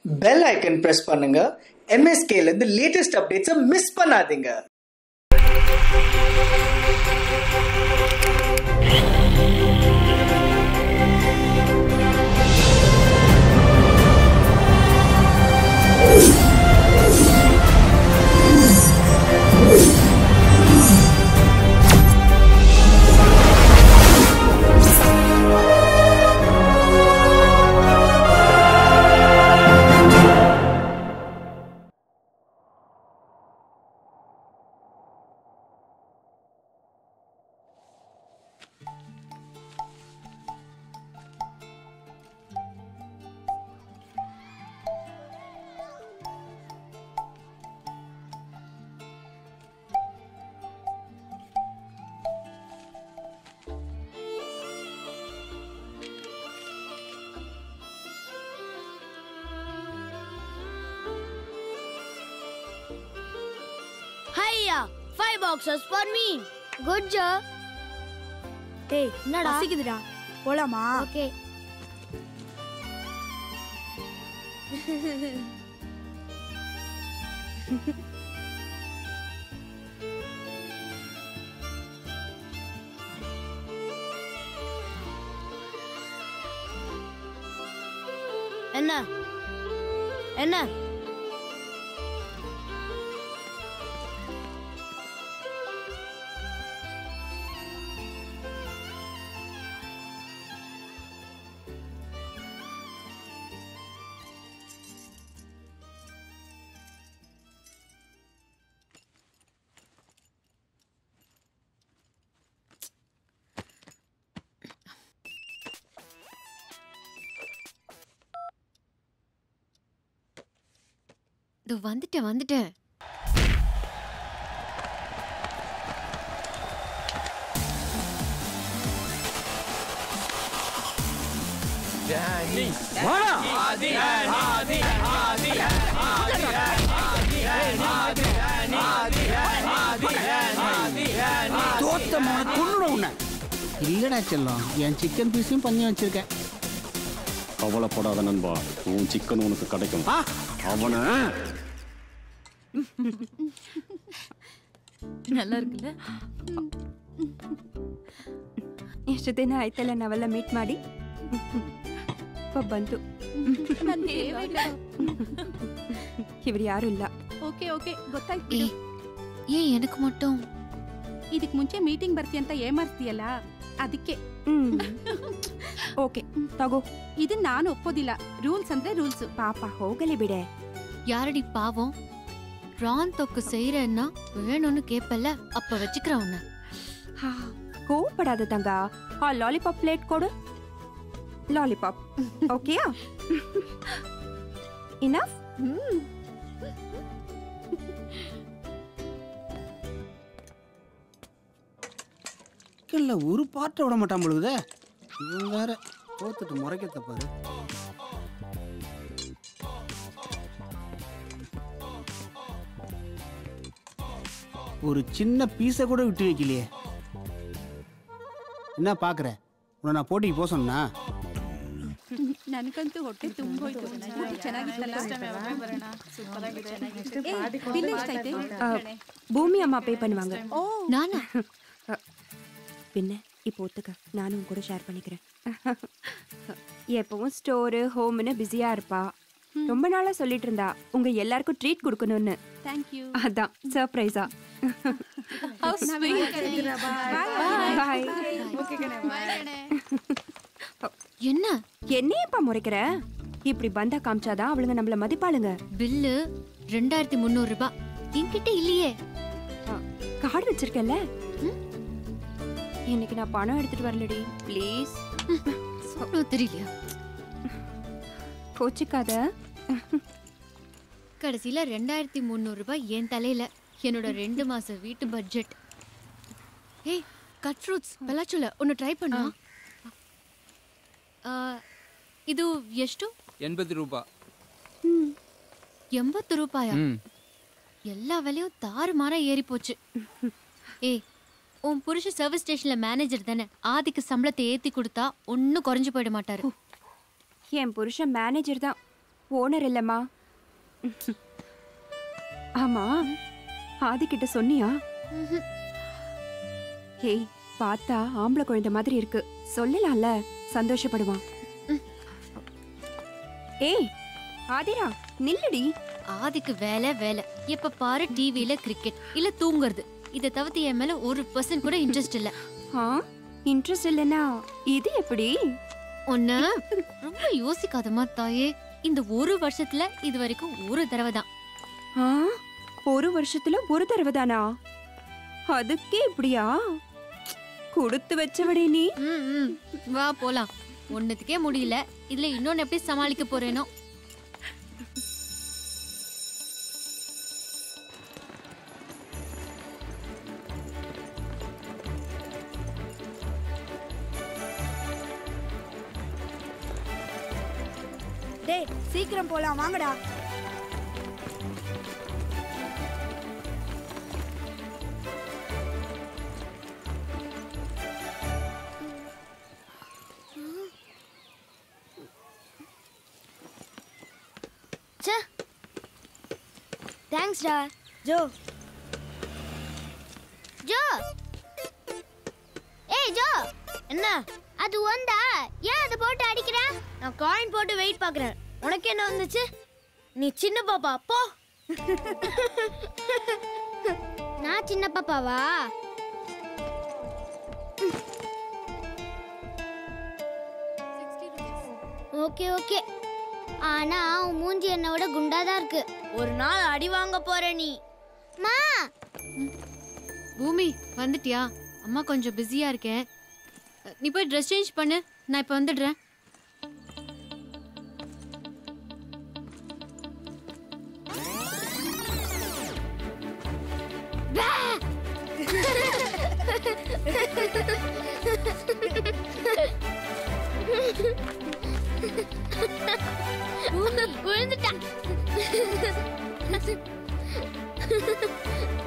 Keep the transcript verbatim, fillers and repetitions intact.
Bell icon press பண்ணுங்க. M S K ல இருந்து லேட்டஸ்ட் அப்டேட்ஸை மிஸ் பண்ணாதீங்க. Hiya, five boxes for me. Good job. Hey, என்னடா பசிக்குதுடா. போலாமா? Okay. என்ன? என்ன? இதோ வந்துட்டேன் வந்துட்டேன் இல்லடா செல்லம், என் சிக்கன் பீஸையும் பண்ணி வச்சிருக்கேன். கவலைப்படாத நண்பா, உன் சிக்கன் உனக்கு கிடைக்கும். அவன நல்லா இருக்குல்ல? ಎಷ್ಟು ದಿನ ಆಯ್ತಲ್ಲ ನಾವೆಲ್ಲ ಮೀಟ್ ಮಾಡಿ. ಬಂತು. ಇವರು ಯಾರು ಇಲ್ಲ. ಓಕೆ ಓಕೆ ಗೊತ್ತಾಯ್ತು. ಏ ಏನಕ್ಕೆ மட்டும் ಇದಕ್ಕೆ ಮುಂಚೆ ಮೀಟಿಂಗ್ ಬರ್ತಿ ಅಂತ ಏಮಾರ್ತಿಯಲ್ಲ ಅದಕ್ಕೆ. ಓಕೆ ತಗೋ. ಇದನ್ನ ನಾನು ಒಪ್ಪೋದಿಲ್ಲ. ರೂಲ್ಸ್ ಅಂದ್ರೆ ರೂಲ್ಸ್. ಪಾಪ ಹೋಗಲಿ ಬಿಡೆ. யாரடி பாவம், ரான் தொக்கு செய்யறேன்னா வேணும்னு கேப்பல்ல, அப்ப வச்சுக்கிற உன்ன. கோவப்படாத தங்கா. ஆ லாலிபாப் பிளேட் கொடு. லாலிபாப் ஓகேயா? இனஃப். இல்ல ஒரு பாட்டை விட மாட்டான் பொழுது. இவன் வேற தோத்துட்டு முறைக்கத்த பாரு. ஒரு சின்ன பீஸை கூட விட்டு வைக்கலையே. என்ன பாக்குற? உன்னை நான் போட்டிக்கு போக சொன்னா? ನನಗಂತೂ ಹೊಟ್ಟೆ ತುಂಬೋಯ್ತು. ಚೆನ್ನಾಗಿತ್ತಲ್ಲ? பூமி அம்மா பே பண்ணுவாங்க. நானா? பின்ன இப்போ ஒத்துக்க, நானும் உன் கூட ஷேர் பண்ணிக்கிறேன். எப்பவும் ஸ்டோரு ஹோம்னு பிஸியா இருப்பா. ரொம்ப நாளா சொல்லிட்டு இருந்தா உங்க எல்லாருக்கும் ட்ரீட் கொடுக்கணும்னு. Thank you. அதான் சர்ப்ரைஸா. How sweet. Bye. என்ன என்னையப்பா முறைக்கிற? இப்படி பந்தா காமிச்சாதான் அவளுங்க நம்மள மதிப்பாளுங்க. பில்லு ரெண்டாயிரத்தி முன்னூறு ரூபாய் என்கிட்ட இல்லையே. கார்டு வச்சிருக்கல. இன்னைக்கு நான் பணம் எடுத்துட்டு வரலடி. ப்ளீஸ். தெரியலையா? கோச்சிக்காத. கடைசியில ரெண்டாயிரத்தி முன்னூறு ரூபாய் என் தலையில. என்னோட ரெண்டு மாச வீட்டு பட்ஜெட். ஏய் கட் ஃப்ரூட்ஸ் பெலாச்சுல ஒன்னு ட்ரை பண்ணுமா? ಇದು ಎಷ್ಟು? ಎಂಬತ್ತು ರೂಪಾಯಿ. ಎಂಬತ್ತು ರೂಪಾಯಾ? எல்லா விலையும் தாறுமாறா ஏறி போச்சு. ஏய் உன் புருஷ சர்வீஸ் ஸ்டேஷன்ல மேனேஜர் தானே, ஆதிக்கு சம்பளத்தை ஏத்தி கொடுத்தா ஒன்னும் குறைஞ்சு போயிட மாட்டாரு. என் புருஷன் மேனேஜர் தான், ஓனர் இல்லம்மா. ஆமா, ஆதி கிட்ட சொன்னியா? ஏய், பார்த்தா ஆம்பளை குழந்தை மாதிரி இருக்கு, சொல்லலாம்ல, சந்தோஷப்படுவான். ஏய் ஆதிரா, நில்லடி. ஆதிக்கு வேலை வேலை, எப்ப பாரு டிவில கிரிக்கெட் இல்ல தூங்குறது. இதை தவிர்த்து என் மேல ஒரு பர்சன்ட் கூட இன்ட்ரெஸ்ட் இல்ல. இன்ட்ரெஸ்ட் இல்லைன்னா இது எப்படி? ஒன்னு ரொம்ப யோசிக்காதமா தாயே. இந்த ஒரு வருஷத்துல இது வரைக்கும் ஒரு தடவை தான். ஒரு வருஷத்துல ஒரு தடவை தானா? அதுக்கே இப்படியா? கொடுத்து வச்சவடே நீ. வா போலாம். ஒன்னுத்துக்கே முடியல, இதுல இன்னொன்னு எப்படி சமாளிக்க போறேனோ. டேய் சீக்கிரம் போலாம் வாங்கடா. ச்சே, தேங்க்ஸ் டா. ஜோ ஜோ, ஏய் ஜோ, என்ன அது வந்தா? ஏன் அதை போட்டு அடிக்கிற? நான் காயின் போட்டு வெயிட் பார்க்கறேன். உனக்கு என்ன வந்துச்சு? நீ சின்ன பாப்பா போ. நான் சின்ன பாப்பாவா? ஓகே ஓகே, ஆனா உன் மூஞ்சி என்னோட குண்டாதான் இருக்கு. ஒரு நாள் அடி வாங்க போற நீ. மா, பூமி வந்துட்டியா? அம்மா கொஞ்சம் பிஸியா இருக்கேன், நீ போய் ட்ரெஸ் சேஞ்ச் பண்ணு, நான் இப்ப வந்துடுறேன். விழுந்துட்டான்.